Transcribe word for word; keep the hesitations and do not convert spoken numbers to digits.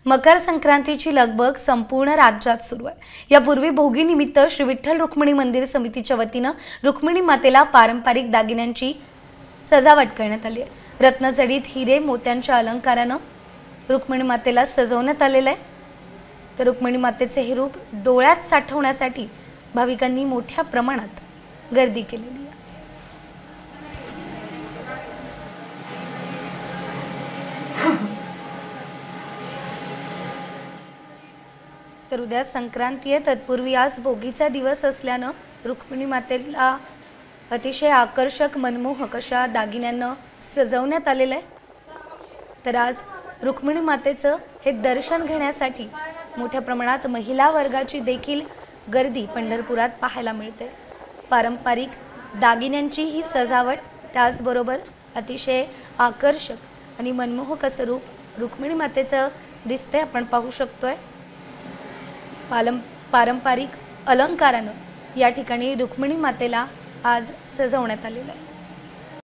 मकर संक्रांतीची लगबग संपूर्ण राज्यात सुरू आहे। यापूर्वी भोगी निमित्त श्री विठ्ठल रुक्मिणी मंदिर समितीच्या वतीने रुक्मिणी मातेला पारंपरिक दागिन्यांची सजावट करण्यात आली आहे। रत्नजडित हिरे मोत्यांच्या अलंकाराने रुक्मिणी मातेला सजवण्यात आलेले आहे। तर रुक्मिणी मातेचे हे रूप डोळ्यात साठवण्यासाठी भाविकांनी मोठ्या प्रमाणात गर्दी केलेली आहे। तर उद्या संक्रांती आहे, तत्पूर्वी आज भोगीचा दिवस असल्याने रुक्मिणी मातेला अतिशय आकर्षक मनमोहक अशा दागिन्यांना सजवण्यात आलेले आहे। तर आज रुक्मिणी मातेचं हे दर्शन घेण्यासाठी मोठ्या प्रमाणात महिला वर्गाची देखील गर्दी पंढरपुरात पाहायला मिळते। पारंपरिक दागिन्यांची ही सजावट त्याचबरोबर अतिशय आकर्षक आणि मनमोहक असं रूप रुक्मिणी मातेचं दिसते, आपण पाहू शकतोय। पारं पारंपरिक अलंकारानं या ठिकाणी रुक्मिणी मातेला आज सजवण्यात आलेलं आहे।